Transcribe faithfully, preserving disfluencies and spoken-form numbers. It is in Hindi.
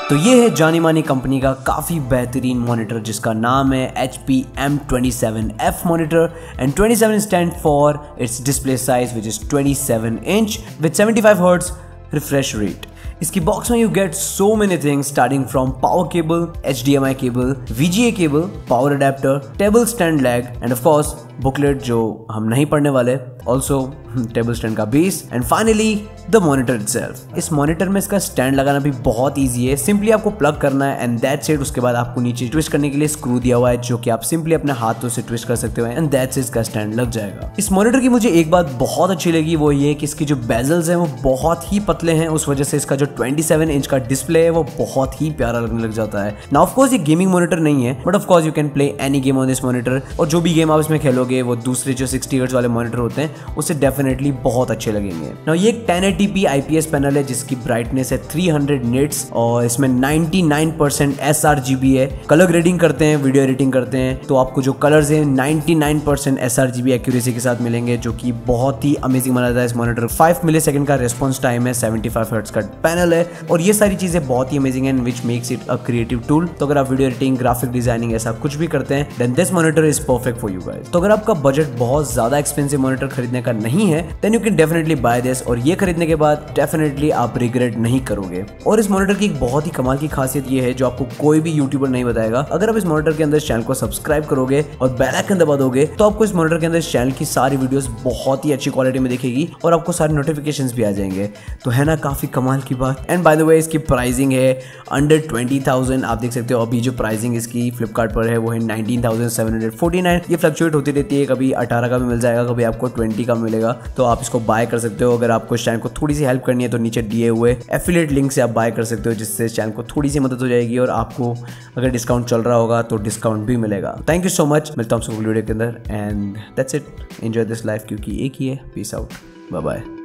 तो ये है जानी मानी कंपनी का काफ़ी बेहतरीन मॉनिटर जिसका नाम है H P M twenty seven F monitor and twenty seven stand for its display size which is twenty seven inch with seventy five hertz refresh rate. इसकी बॉक्स में you get so many things starting from power cable, H D M I cable, V G A cable, power adapter, table stand leg and of course booklet जो हम नहीं पढ़ने वाले, ऑल्सो टेबल स्टैंड का base and finally the monitor itself. इस मॉनिटर में इसका स्टैंड लगाना भी बहुत ईजी है, सिंपली आपको प्लग करना है एंड दैट्स इट। उसके बाद आपको नीचे ट्विस्ट करने के लिए स्क्रू दिया हुआ है जो कि आप सिंपली अपने हाथों से ट्विस्ट कर सकते हो एंड दैट्स इसका स्टैंड लग जाएगा। इस मॉनिटर की मुझे एक बात बहुत अच्छी लगी, वो ये कि इसकी जो बेजल्स हैं वो बहुत ही पतले हैं, उस वजह से इसका जो ट्वेंटी सेवन इंच का डिस्प्ले है वो बहुत ही प्यारा लगने लग जाता है। नाउ ऑफ कोर्स ये गेमिंग मॉनिटर नहीं है but of course you can play any game on this monitor, और जो भी गेम आप इसमें खेलोगे वो दूसरे जो सिक्सटी हर्ट्ज वाले मॉनिटर होते हैं उससे डेफिनेटली बहुत अच्छे लगेंगे। नाउ ये एक ten eighty P I P S panel है जिसकी ब्राइटनेस है थ्री हंड्रेड निट्स और इसमें ninety nine percent S R G B है। कलर ग्रेडिंग करते हैं, वीडियो एडिटिंग करते हैं तो आपको जो कलर्स हैं ninety nine percent S R G B accuracy के साथ मिलेंगे जो कि बहुत ही अमेजिंग बना जाता है इस मॉनिटर। फाइव मिली सेकंड का रिस्पॉन्स टाइम है, सेवेंटी फाइव हर्ट्ज का पैनल है और ये सारी चीजें बहुत ही अमेजिंग है which makes it a creative tool. तो अगर आप वीडियो एडिटिंग, ग्राफिक डिजाइनिंग ऐसा कुछ भी करते हैं then this monitor is perfect for you guys. तो अगर आपका बजट बहुत ज्यादा एक्सपेंसिव मॉनिटर खरीदने का नहीं है then you can definitely buy this, और ये खरीदने के बाद डेफिनेटली आप रिग्रेट नहीं करोगे। और इस मॉनिटर की एक बहुत ही कमाल की खासियत ये है जो आपको कोई भी यूट्यूबर नहीं बताएगा। अगर आप इस मॉनिटर के अंदर चैनल को सब्सक्राइब करोगे और बेल आइकन दबा दोगे तो आपको इस मॉनिटर के अंदर चैनल की सारी वीडियोस बहुत ही अच्छी क्वालिटी में दिखेगी और आपको सारे नोटिफिकेशंस भी आ जाएंगे। तो है ना काफी कमाल की बात। एंड बाय द वे इसकी प्राइसिंग है अंडर ट्वेंटी थाउजेंड। आप देख सकते हो अभी जो प्राइसिंग इसकी फ्लिपकार्ट पर है वो है nineteen thousand seven hundred forty nine. ये फ्लक्चुएट होती रहती है, कभी अठारह का भी मिल जाएगा, कभी आपको ट्वेंटी का मिलेगा, तो आप इसको बाय कर सकते हो। अगर आपको इस चैनल को थोड़ी सी हेल्प करनी है तो नीचे दिए हुए एफिलिएट लिंक से आप बाय कर सकते हो जिससे चैनल को थोड़ी सी मदद हो जाएगी और आपको अगर डिस्काउंट चल रहा होगा तो डिस्काउंट भी मिलेगा। थैंक यू सो मच, मिलता हूँ आपसे वीडियो के अंदर and that's it. Enjoy this life क्योंकि एक ही है। Peace out, bye bye.